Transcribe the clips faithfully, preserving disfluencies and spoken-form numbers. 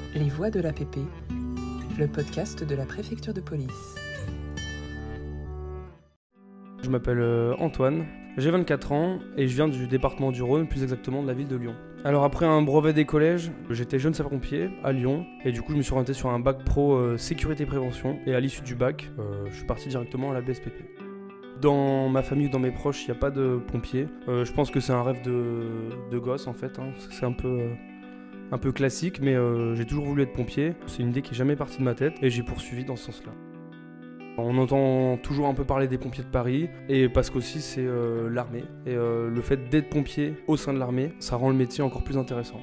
Les Voix de l'A P P, le podcast de la préfecture de police. Je m'appelle Antoine, j'ai vingt-quatre ans et je viens du département du Rhône, plus exactement de la ville de Lyon. Alors après un brevet des collèges, j'étais jeune sapeur-pompier à Lyon et du coup je me suis orienté sur un bac pro euh, sécurité prévention et à l'issue du bac, euh, je suis parti directement à la B S P P. Dans ma famille ou dans mes proches, il n'y a pas de pompiers. Euh, je pense que c'est un rêve de, de gosse en fait, hein. C'est un peu... Euh, un peu classique, mais euh, j'ai toujours voulu être pompier. C'est une idée qui est jamais partie de ma tête et j'ai poursuivi dans ce sens-là. On entend toujours un peu parler des pompiers de Paris, et parce qu'aussi c'est euh, l'armée. Et euh, le fait d'être pompier au sein de l'armée, ça rend le métier encore plus intéressant.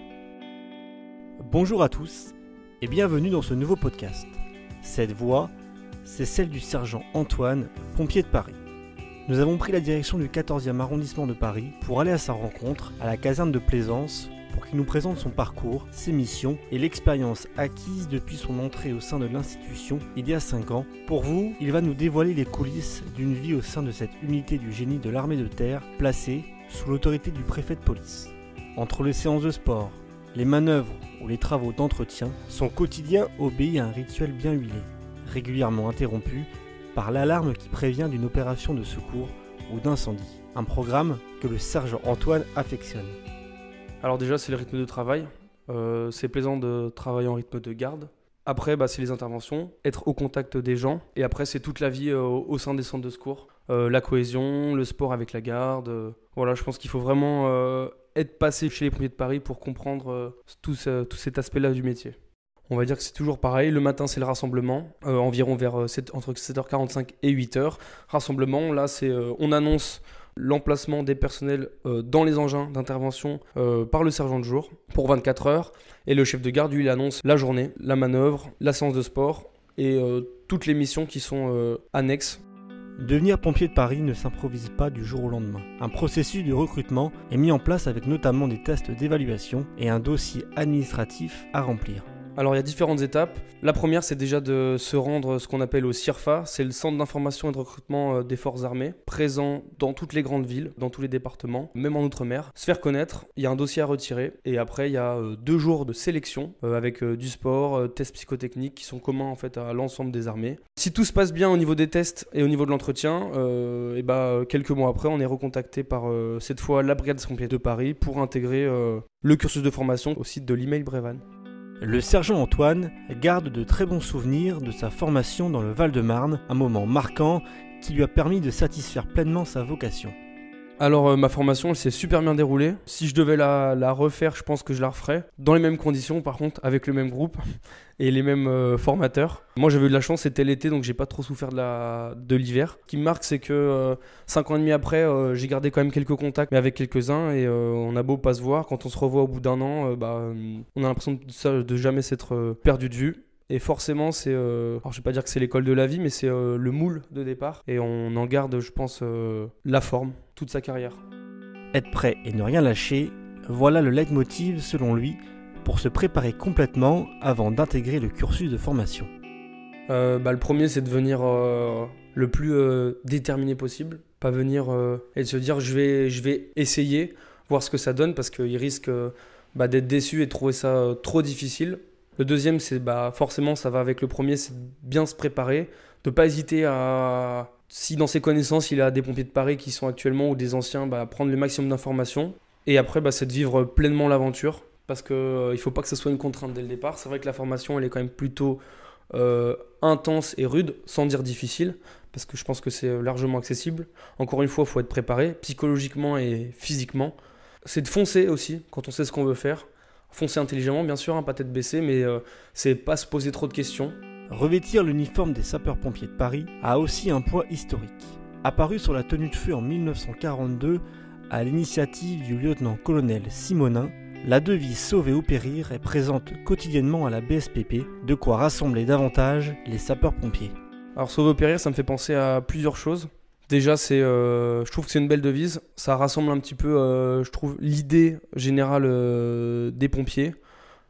Bonjour à tous et bienvenue dans ce nouveau podcast. Cette voix, c'est celle du sergent Antoine, pompier de Paris. Nous avons pris la direction du quatorzième arrondissement de Paris pour aller à sa rencontre à la caserne de Plaisance, pour qu'il nous présente son parcours, ses missions et l'expérience acquise depuis son entrée au sein de l'institution il y a cinq ans. Pour vous, il va nous dévoiler les coulisses d'une vie au sein de cette unité du génie de l'armée de terre, placée sous l'autorité du préfet de police. Entre les séances de sport, les manœuvres ou les travaux d'entretien, son quotidien obéit à un rituel bien huilé, régulièrement interrompu par l'alarme qui prévient d'une opération de secours ou d'incendie. Un programme que le sergent Antoine affectionne. Alors déjà, c'est le rythme de travail. Euh, c'est plaisant de travailler en rythme de garde. Après, bah, c'est les interventions, être au contact des gens. Et après, c'est toute la vie euh, au sein des centres de secours. Euh, la cohésion, le sport avec la garde. Euh, voilà, je pense qu'il faut vraiment euh, être passé chez les pompiers de Paris pour comprendre euh, tout, ce, tout cet aspect-là du métier. On va dire que c'est toujours pareil. Le matin, c'est le rassemblement, euh, environ vers sept, entre sept heures quarante-cinq et huit heures. Rassemblement, là, c'est euh, on annonce l'emplacement des personnels euh, dans les engins d'intervention euh, par le sergent de jour pour vingt-quatre heures. Et le chef de garde, lui, il annonce la journée, la manœuvre, la séance de sport et euh, toutes les missions qui sont euh, annexes. Devenir pompier de Paris ne s'improvise pas du jour au lendemain. Un processus de recrutement est mis en place avec notamment des tests d'évaluation et un dossier administratif à remplir. Alors il y a différentes étapes. La première, c'est déjà de se rendre ce qu'on appelle au C I R F A, c'est le centre d'information et de recrutement des forces armées, présent dans toutes les grandes villes, dans tous les départements, même en Outre-mer. Se faire connaître, il y a un dossier à retirer et après il y a euh, deux jours de sélection euh, avec euh, du sport, euh, tests psychotechniques qui sont communs en fait à l'ensemble des armées. Si tout se passe bien au niveau des tests et au niveau de l'entretien, euh, et bah, quelques mois après, on est recontacté par euh, cette fois la brigade des pompiers de Paris pour intégrer euh, le cursus de formation au site de l'email Brévan. Le sergent Antoine garde de très bons souvenirs de sa formation dans le Val-de-Marne, un moment marquant qui lui a permis de satisfaire pleinement sa vocation. Alors euh, ma formation elle s'est super bien déroulée. Si je devais la, la refaire, je pense que je la referais. Dans les mêmes conditions par contre, avec le même groupe et les mêmes euh, formateurs. Moi j'avais eu de la chance, c'était l'été donc j'ai pas trop souffert de, la, de l'hiver. Ce qui me marque c'est que euh, cinq ans et demi après, euh, j'ai gardé quand même quelques contacts mais avec quelques-uns et euh, on a beau pas se voir, quand on se revoit au bout d'un an, euh, bah, on a l'impression de, de jamais s'être euh, perdu de vue. Et forcément, c'est, euh, alors je vais pas dire que c'est l'école de la vie, mais c'est euh, le moule de départ. Et on en garde, je pense, euh, la forme, toute sa carrière. Être prêt et ne rien lâcher, voilà le leitmotiv, selon lui, pour se préparer complètement avant d'intégrer le cursus de formation. Euh, bah, le premier, c'est de venir euh, le plus euh, déterminé possible. Pas venir euh, et de se dire, je vais, je vais essayer, voir ce que ça donne, parce qu'il risque euh, bah, d'être déçu et de trouver ça euh, trop difficile. Le deuxième, c'est bah, forcément, ça va avec le premier, c'est de bien se préparer, de ne pas hésiter à, si dans ses connaissances, il a des pompiers de Paris qui sont actuellement ou des anciens, bah, prendre le maximum d'informations. Et après, bah, c'est de vivre pleinement l'aventure, parce qu'il euh, ne faut pas que ce soit une contrainte dès le départ. C'est vrai que la formation, elle est quand même plutôt euh, intense et rude, sans dire difficile, parce que je pense que c'est largement accessible. Encore une fois, il faut être préparé, psychologiquement et physiquement. C'est de foncer aussi, quand on sait ce qu'on veut faire. Foncer intelligemment, bien sûr, hein, pas tête baissée, mais euh, c'est pas se poser trop de questions. Revêtir l'uniforme des sapeurs-pompiers de Paris a aussi un poids historique. Apparu sur la tenue de feu en dix-neuf cent quarante-deux, à l'initiative du lieutenant-colonel Simonin, la devise « Sauver ou périr » est présente quotidiennement à la B S P P, de quoi rassembler davantage les sapeurs-pompiers. Alors sauver ou périr, ça me fait penser à plusieurs choses. Déjà, c'est, euh, je trouve que c'est une belle devise. Ça rassemble un petit peu, euh, je trouve, l'idée générale euh, des pompiers.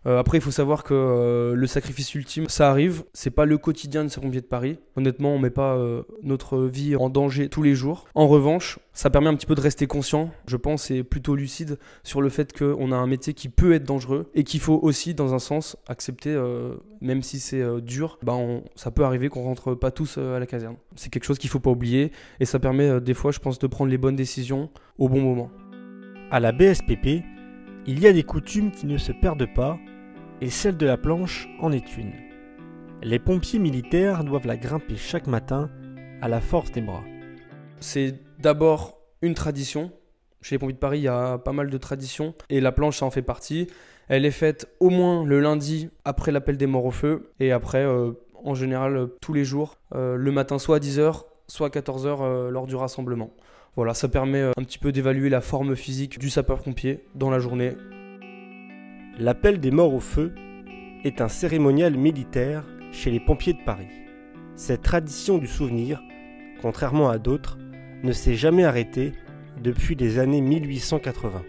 Euh, après, il faut savoir que euh, le sacrifice ultime, ça arrive. C'est pas le quotidien de sapeurs-pompiers de Paris. Honnêtement, on met pas euh, notre vie en danger tous les jours. En revanche, ça permet un petit peu de rester conscient, je pense, et plutôt lucide sur le fait qu'on a un métier qui peut être dangereux et qu'il faut aussi, dans un sens, accepter, euh, même si c'est euh, dur, bah on, ça peut arriver qu'on rentre pas tous euh, à la caserne. C'est quelque chose qu'il faut pas oublier et ça permet euh, des fois, je pense, de prendre les bonnes décisions au bon moment. À la B S P P, il y a des coutumes qui ne se perdent pas, et celle de la planche en est une. Les pompiers militaires doivent la grimper chaque matin à la force des bras. C'est d'abord une tradition. Chez les pompiers de Paris, il y a pas mal de traditions et la planche, ça en fait partie. Elle est faite au moins le lundi après l'appel des morts au feu et après, euh, en général, euh, tous les jours, euh, le matin soit à dix heures, soit à quatorze heures euh, lors du rassemblement. Voilà, ça permet euh, un petit peu d'évaluer la forme physique du sapeur-pompier dans la journée. L'appel des morts au feu est un cérémonial militaire chez les pompiers de Paris. Cette tradition du souvenir, contrairement à d'autres, ne s'est jamais arrêtée depuis les années mille huit cent quatre-vingts.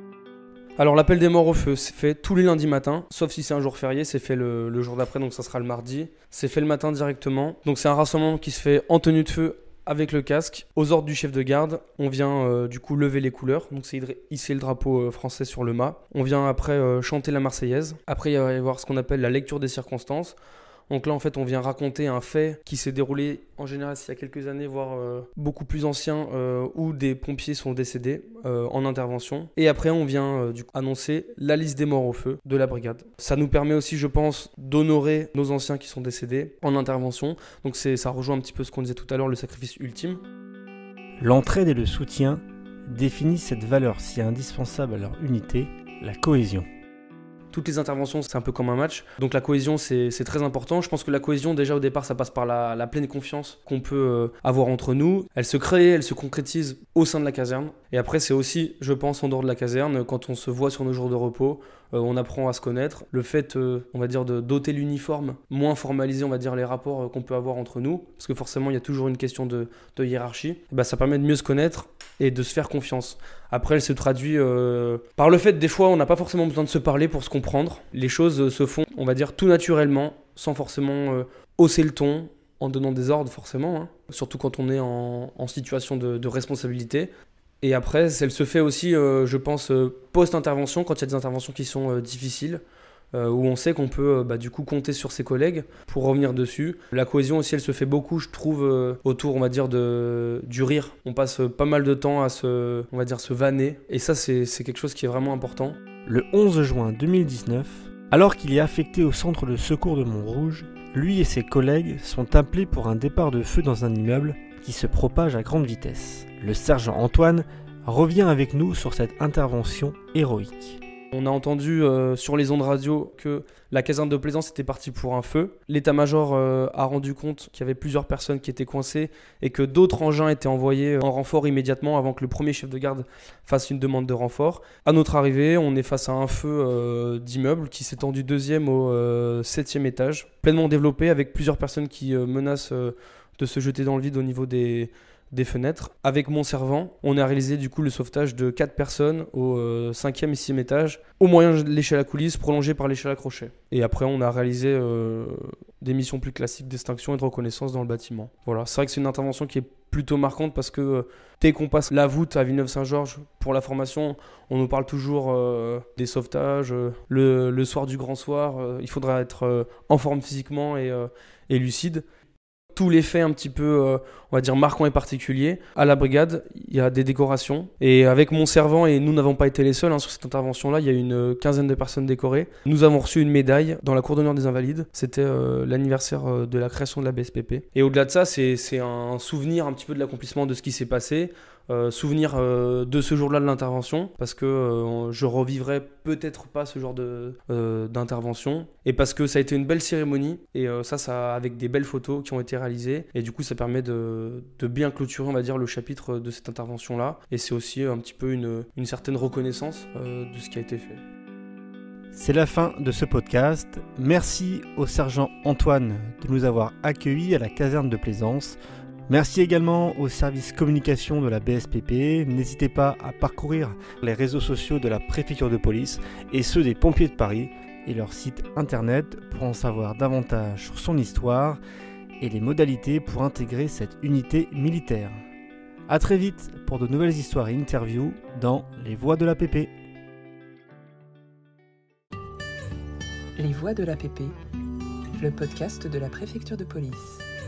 Alors l'appel des morts au feu, c'est fait tous les lundis matins, sauf si c'est un jour férié, c'est fait le, le jour d'après, donc ça sera le mardi. C'est fait le matin directement, donc c'est un rassemblement qui se fait en tenue de feu avec le casque, aux ordres du chef de garde. On vient euh, du coup lever les couleurs, donc c'est hisser le drapeau euh, français sur le mât. On vient après euh, chanter la Marseillaise. Après il va y avoir ce qu'on appelle la lecture des circonstances. Donc là en fait on vient raconter un fait qui s'est déroulé en général il y a quelques années, voire euh, beaucoup plus ancien, euh, où des pompiers sont décédés euh, en intervention. Et après on vient euh, du coup, annoncer la liste des morts au feu de la brigade. Ça nous permet aussi, je pense, d'honorer nos anciens qui sont décédés en intervention. Donc c'est, ça rejoint un petit peu ce qu'on disait tout à l'heure, le sacrifice ultime. L'entraide et le soutien définissent cette valeur si indispensable à leur unité, la cohésion. Toutes les interventions, c'est un peu comme un match. Donc la cohésion, c'est, c'est très important. Je pense que la cohésion, déjà au départ, ça passe par la, la pleine confiance qu'on peut euh, avoir entre nous. Elle se crée, elle se concrétise au sein de la caserne. Et après, c'est aussi, je pense, en dehors de la caserne, quand on se voit sur nos jours de repos, euh, on apprend à se connaître. Le fait, euh, on va dire, de doter l'uniforme, moins formaliser, on va dire, les rapports euh, qu'on peut avoir entre nous, parce que forcément, il y a toujours une question de, de hiérarchie. Et bah, ça permet de mieux se connaître et de se faire confiance. Après, elle se traduit euh, par le fait, des fois, on n'a pas forcément besoin de se parler pour se comprendre. Les choses euh, se font, on va dire, tout naturellement, sans forcément euh, hausser le ton, en donnant des ordres, forcément, hein. Surtout quand on est en, en situation de, de responsabilité. Et après, elle se fait aussi, euh, je pense, euh, post-intervention, quand il y a des interventions qui sont euh, difficiles, euh, où on sait qu'on peut euh, bah, du coup compter sur ses collègues pour revenir dessus. La cohésion aussi, elle se fait beaucoup, je trouve, euh, autour, on va dire, de, du rire. On passe pas mal de temps à se, on va dire, se vanner. Et ça, c'est, c'est quelque chose qui est vraiment important. Le onze juin deux mille dix-neuf, alors qu'il est affecté au centre de secours de Montrouge, lui et ses collègues sont appelés pour un départ de feu dans un immeuble qui se propage à grande vitesse. Le sergent Antoine revient avec nous sur cette intervention héroïque. On a entendu euh, sur les ondes radio que la caserne de Plaisance était partie pour un feu. L'état-major euh, a rendu compte qu'il y avait plusieurs personnes qui étaient coincées et que d'autres engins étaient envoyés en renfort immédiatement avant que le premier chef de garde fasse une demande de renfort. À notre arrivée, on est face à un feu euh, d'immeuble qui s'étend du deuxième au euh, septième étage, pleinement développé avec plusieurs personnes qui euh, menacent euh, de se jeter dans le vide au niveau des... des fenêtres. Avec mon servant, on a réalisé du coup le sauvetage de quatre personnes au euh, cinquième et sixième étage, au moyen de l'échelle à coulisses prolongée par l'échelle à crochet. Et après, on a réalisé euh, des missions plus classiques d'extinction et de reconnaissance dans le bâtiment. Voilà, c'est vrai que c'est une intervention qui est plutôt marquante parce que euh, dès qu'on passe la voûte à Villeneuve-Saint-Georges pour la formation, on nous parle toujours euh, des sauvetages, euh, le, le soir du grand soir, euh, il faudra être euh, en forme physiquement et, euh, et lucide. Tous les faits un petit peu, euh, on va dire, marquants et particuliers. À la brigade, il y a des décorations. Et avec mon servant, et nous n'avons pas été les seuls hein, sur cette intervention-là, il y a une quinzaine de personnes décorées. Nous avons reçu une médaille dans la cour d'honneur des Invalides. C'était euh, l'anniversaire euh, de la création de la B S P P. Et au-delà de ça, c'est, c'est un souvenir un petit peu de l'accomplissement de ce qui s'est passé. Euh, souvenir euh, de ce jour-là de l'intervention, parce que euh, je revivrai peut-être pas ce genre de, euh, d'intervention, et parce que ça a été une belle cérémonie, et euh, ça, ça avec des belles photos qui ont été réalisées, et du coup ça permet de, de bien clôturer, on va dire, le chapitre de cette intervention-là, et c'est aussi un petit peu une, une certaine reconnaissance euh, de ce qui a été fait. C'est la fin de ce podcast. Merci au sergent Antoine de nous avoir accueillis à la caserne de Plaisance. Merci également au service communication de la B S P P. N'hésitez pas à parcourir les réseaux sociaux de la préfecture de police et ceux des pompiers de Paris. et leur site internet pour en savoir davantage sur son histoire et les modalités pour intégrer cette unité militaire. A très vite pour de nouvelles histoires et interviews dans Les Voix de l'A P P. Les Voix de l'A P P, le podcast de la préfecture de police.